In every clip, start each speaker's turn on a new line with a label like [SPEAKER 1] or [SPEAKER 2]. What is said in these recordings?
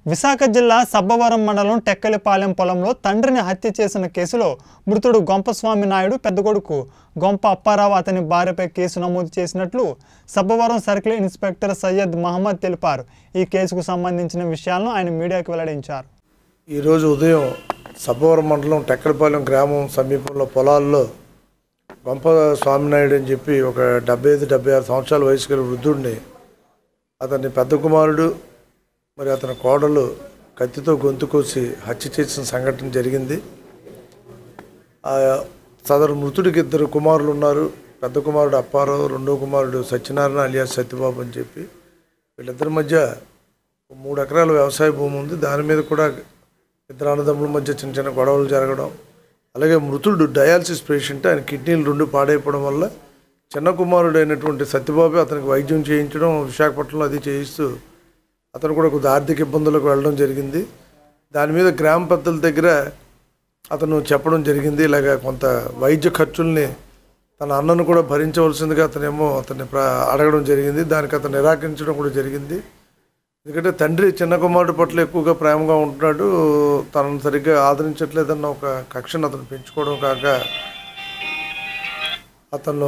[SPEAKER 1] విశాఖ జిల్లా సబ్బవరం మండలం టెక్కలిపాలెం పొలంలో తండ్రిని హత్య చేసిన కేసులో మృతుడు గొంపస్వామి నాయుడు పెద్ద కొడుకు గొంప అప్పారావు అతని భార్యపై కేసు నమోదు చేసినట్లు సబ్బవరం సర్కిల్ ఇన్స్పెక్టర్ సయ్యద్ మహమ్మద్ తెలిపారు। ఈ కేసుకు సంబంధించిన విషయాలను ఆయన మీడియాకు వెల్లడించారు।
[SPEAKER 2] ఈ రోజు ఉదయం సబ్బవరం మండలం టెక్కలిపాలెం గ్రామం సమీపంలో పొలాల్లో గొంపస్వామి నాయుడు అని చెప్పి ఒక 75-76 సంవత్సరాల వయసు గల వృద్ధుడిని అతని పెద్ద కుమారుడు మరి అతని కోడలు కత్తితో గొంతు కోసి హత్య చేసిన సంఘటన జరిగింది। సదరు మృతుడికి 2 కుమారులు ఉన్నారు। పెద్ద కుమారుడు అప్పారావు, రెండో కుమారుడు సత్యనారాయణ అలియాస్ సత్యబాబు అని చెప్పి వీళ్ళిద్దరి మధ్య 3 ఎకరాల వ్యవసాయ భూమి ఉంది। దాని మీద కూడా ఇద్దరు అన్నదమ్ముల మధ్య చిన్న చిన్న గొడవలు జరగడం, అలాగే మృతుడు డయాలసిస్ పేషెంట్, ఆయన కిడ్నీలు 2 పాడైపోవడం వల్ల చిన్న కుమారుడు అయినటువంటి సత్యబాబు అతనికి వైద్యం చేయించడం విశాఖపట్నంలో అది చేయిస్తూ అతను కూడా కొద్ది ఆర్థిక ఇబ్బందులకు వెళ్ళడం జరిగింది। దాని మీద గ్రామ పెద్దల దగ్గర అతను చెప్పడం జరిగింది, ఇలాగ కొంత వైద్య ఖర్చుల్ని తన అన్నను కూడా భరించవలసిందిగా అతనేమో అతన్ని అడగడం జరిగింది। దానికి అతను నిరాకరించడం కూడా జరిగింది। ఎందుకంటే తండ్రి చిన్న కుమారుడు పట్ల ఎక్కువగా ప్రేమగా ఉంటున్నాడు, తనను సరిగ్గా ఆదరించట్లేదన్న ఒక కక్షను అతను పెంచుకోవడం కాక అతను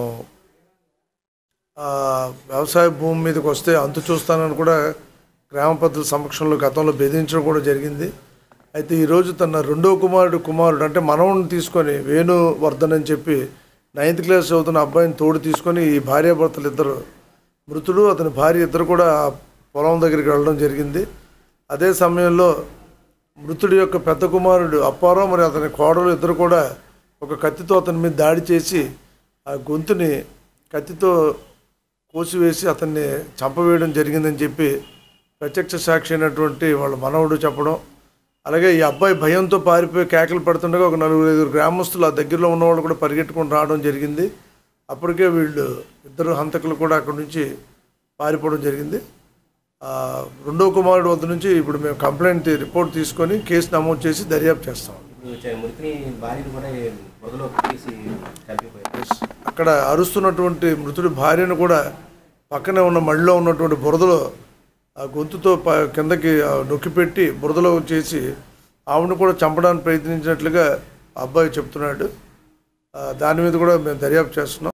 [SPEAKER 2] వ్యవసాయ భూమి మీదకి వస్తే అంతు చూస్తానని కూడా గ్రామ పెద్దల సమక్షంలో గతంలో బెదిరించడం కూడా జరిగింది। అయితే ఈరోజు తన రెండో కుమారుడు అంటే మనవడిని తీసుకొని వేణువర్ధన్ అని చెప్పి 9th క్లాస్ చదువుతున్న అబ్బాయిని తోడు తీసుకొని ఈ భార్యాభర్తలు ఇద్దరు, మృతుడు అతని భార్య ఇద్దరు కూడా పొలం దగ్గరికి వెళ్ళడం జరిగింది। అదే సమయంలో మృతుడి యొక్క పెద్ద కుమారుడు అప్పారావు మరి అతని కోడలు ఇద్దరు కూడా ఒక కత్తితో అతని మీద దాడి చేసి ఆ గొంతుని కత్తితో కోసివేసి అతన్ని చంపవేయడం జరిగిందని చెప్పి ప్రత్యక్ష సాక్షి అయినటువంటి వాళ్ళ మనవడు చెప్పడం, అలాగే ఈ అబ్బాయి భయంతో పారిపోయి కేకలు పెడుతుండగా ఒక 4-5 గ్రామస్తులు ఆ దగ్గరలో ఉన్నవాళ్ళు కూడా పరిగెట్టుకొని రావడం జరిగింది। అప్పటికే వీళ్ళు ఇద్దరు హంతకులు కూడా అక్కడి నుంచి పారిపోవడం జరిగింది। రెండో కుమారుడు వద్ద నుంచి ఇప్పుడు మేము కంప్లైంట్ రిపోర్ట్ తీసుకొని కేసు నమోదు చేసి దర్యాప్తు చేస్తాం। అక్కడ అరుస్తున్నటువంటి మృతుడి భార్యను కూడా పక్కనే ఉన్న మడిలో ఉన్నటువంటి బురదలో ఆ గొంతుతో కిందకి నొక్కిపెట్టి బురదలో చేసి ఆవిడను కూడా చంపడానికి ప్రయత్నించినట్లుగా అబ్బాయి చెప్తున్నాడు। దాని మీద కూడా మేము దర్యాప్తు చేస్తున్నాం।